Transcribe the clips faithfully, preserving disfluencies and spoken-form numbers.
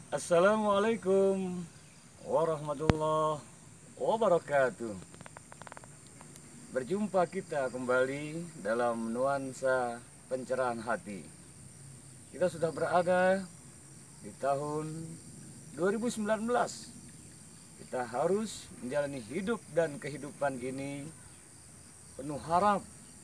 Assalamualaikum warahmatullahi wabarakatuh. Berjumpa kita kembali dalam nuansa pencerahan hati. Kita sudah berada di tahun dua ribu sembilan belas. Kita harus menjalani hidup dan kehidupan ini penuh harap,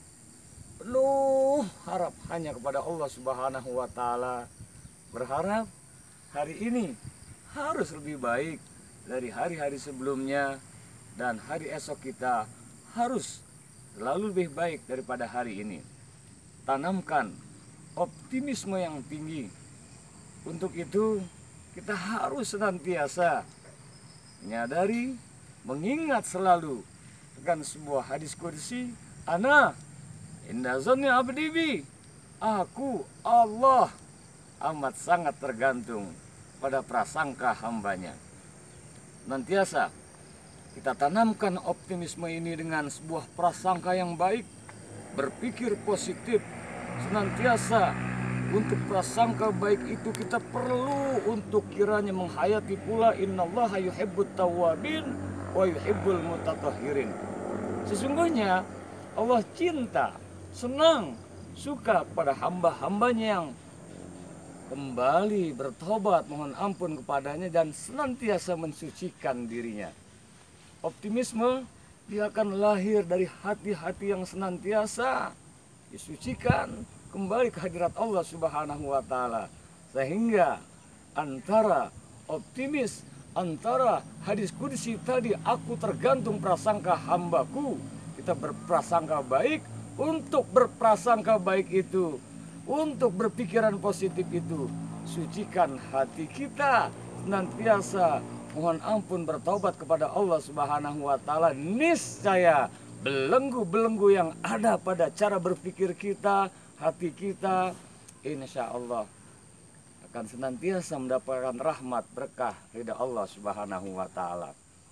penuh harap hanya kepada Allah Subhanahu wa Ta'ala. Berharap hari ini harus lebih baik dari hari-hari sebelumnya, dan hari esok kita harus selalu lebih baik daripada hari ini. Tanamkan optimisme yang tinggi. Untuk itu kita harus senantiasa menyadari, mengingat selalu akan sebuah hadis qudsi, ana inda zanni abdi bi, aku Allah amat sangat tergantung pada prasangka hambanya. Nantiasa kita tanamkan optimisme ini dengan sebuah prasangka yang baik, berpikir positif. Senantiasa untuk prasangka baik itu kita perlu untuk kiranya menghayati pula innallaha yuhibbut tawwabin wa yuhibbul mutatahhirin. Sesungguhnya Allah cinta, senang, suka pada hamba-hambanya yang kembali bertobat, mohon ampun kepadanya, dan senantiasa mensucikan dirinya. Optimisme dia akan lahir dari hati-hati yang senantiasa disucikan kembali ke hadirat Allah Subhanahu wa Ta'ala. Sehingga antara optimis, antara hadis qudsi tadi, aku tergantung prasangka hambaku, kita berprasangka baik. Untuk berprasangka baik itu, untuk berpikiran positif itu, sucikan hati kita, senantiasa mohon ampun bertaubat kepada Allah Subhanahu wa Ta'ala. Niscaya belenggu-belenggu yang ada pada cara berpikir kita, hati kita, insya Allah akan senantiasa mendapatkan rahmat, berkah, ridha Allah Subhanahu wa Ta'ala.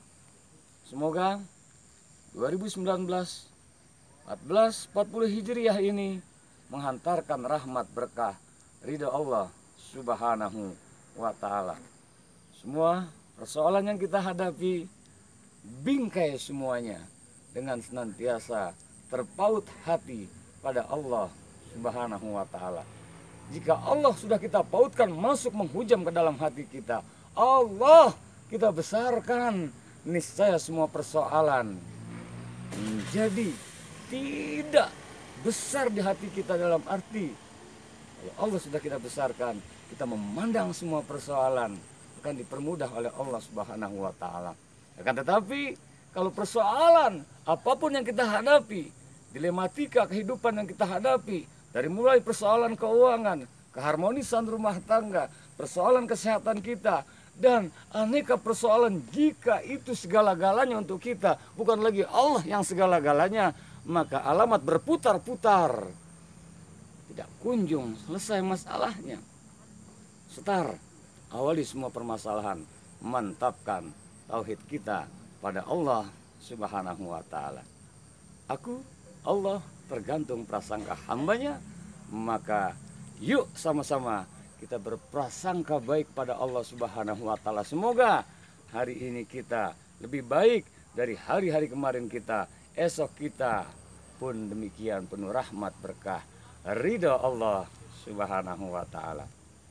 Semoga dua ribu sembilan belas seribu empat ratus empat puluh Hijriah ini menghantarkan rahmat, berkah, ridha Allah Subhanahu wa Ta'ala. Semua persoalan yang kita hadapi, bingkai semuanya dengan senantiasa terpaut hati pada Allah Subhanahu wa Ta'ala. Jika Allah sudah kita pautkan masuk menghujam ke dalam hati kita, Allah kita besarkan, niscaya semua persoalan menjadi tidak besar di hati kita, dalam arti kalau Allah sudah kita besarkan, kita memandang semua persoalan akan dipermudah oleh Allah Subhanahu wa Ta'ala. Akan tetapi kalau persoalan apapun yang kita hadapi, dilematika kehidupan yang kita hadapi, dari mulai persoalan keuangan, keharmonisan rumah tangga, persoalan kesehatan kita, dan aneka persoalan, jika itu segala-galanya untuk kita, bukan lagi Allah yang segala-galanya, maka alamat berputar-putar, tidak kunjung selesai masalahnya. Setar, awali semua permasalahan, mantapkan tauhid kita pada Allah Subhanahu wa Ta'ala. Aku, Allah, tergantung prasangka hambanya, maka yuk sama-sama kita berprasangka baik pada Allah Subhanahu wa Ta'ala. Semoga hari ini kita lebih baik dari hari-hari kemarin kita. Esok kita pun demikian penuh rahmat, berkah, ridha Allah Subhanahu wa Ta'ala.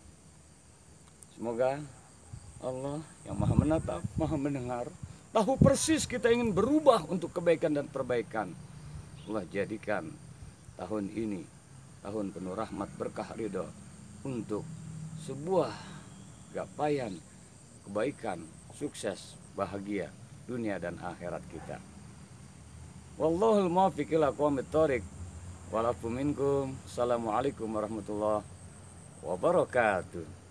Semoga Allah yang maha menatap, maha mendengar, tahu persis kita ingin berubah untuk kebaikan dan perbaikan. Allah jadikan tahun ini tahun penuh rahmat, berkah, ridha untuk sebuah gapaian, kebaikan, sukses, bahagia dunia dan akhirat kita. Wallahul muwaffiq ila aqwamit thoriq. Walafu minkum. Assalamualaikum warahmatullahi wabarakatuh.